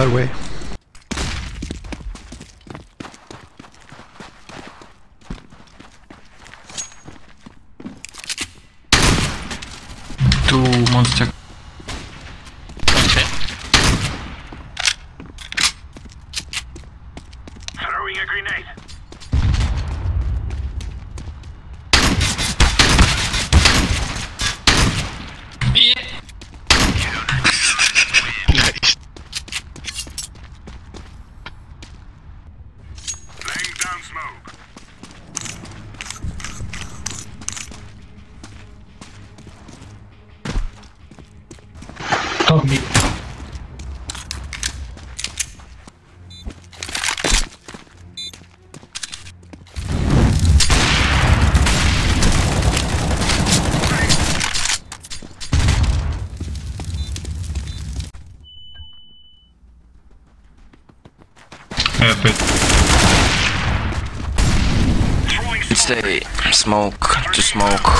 that way. Two monster. Throwing a grenade. Nice. Laying down smoke. Oh, me. Stay. Smoke. To smoke.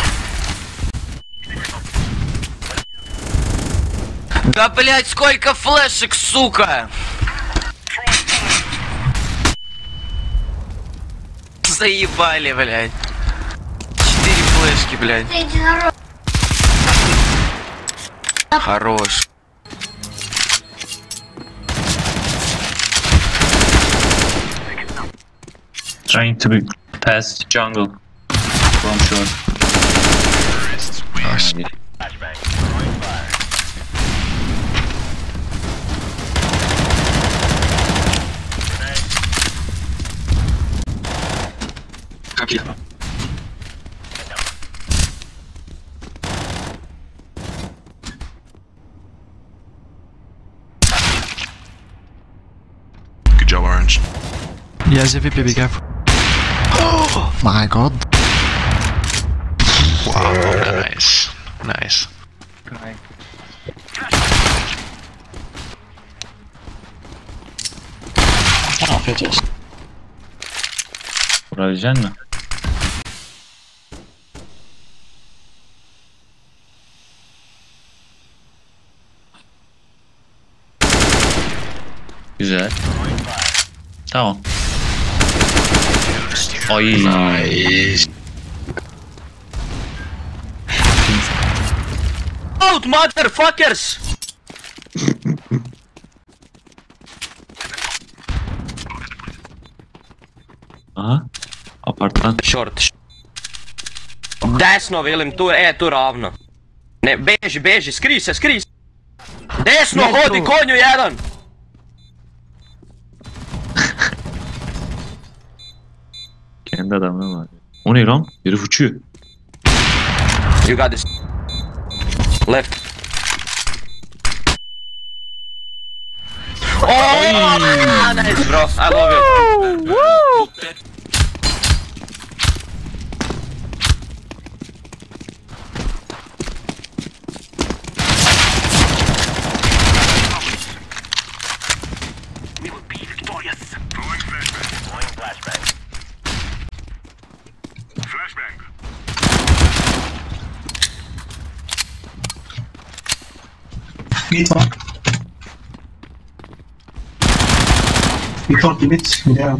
Да блять, сколько флешек, сука! Заебали, блять. 4 флешки, блять. Хорош. Trying to be past jungle. From short. Nice. Как я? Good job, Orange. Yeah, ZVP, be careful. Oh my god. Wow, nice. Nice. Afiyet olsun. Vurabilecek mi? Güzel. Tamam. Ay. Nice. Out, motherfuckers! Aha. Apartman. Short. Desno, Vilim, tu ravno. Ne, beži, skri se. Desno, hodi, konju jedan! Kendi adamı var. O ne lan? Herif uçuyor. You got this. Left. Oh, nice, bro. I love it. Woo! We will be victorious. Throwing flashbang. Flashbang. Mid var. Bir short bir mid. Bir de abi.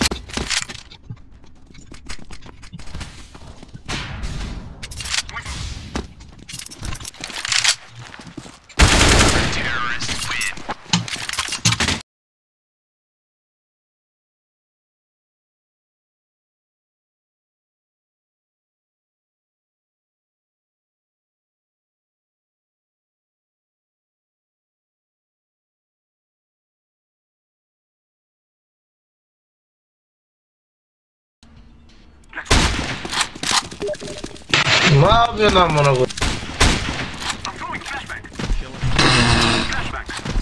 Ne yapıyorsun amına koyayım? I'm throwing flashbang. Flashbang.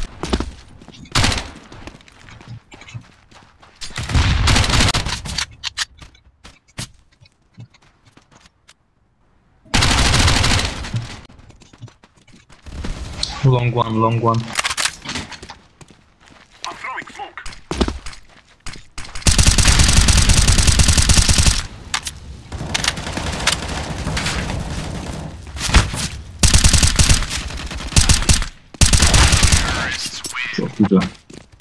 Long one. I'm throwing smoke. Çok güzel.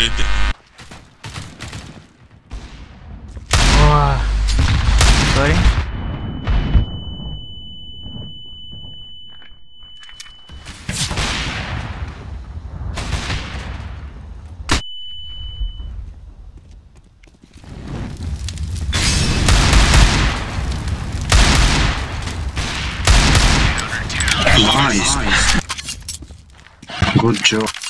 Wah. Sorry. Nice. Good job.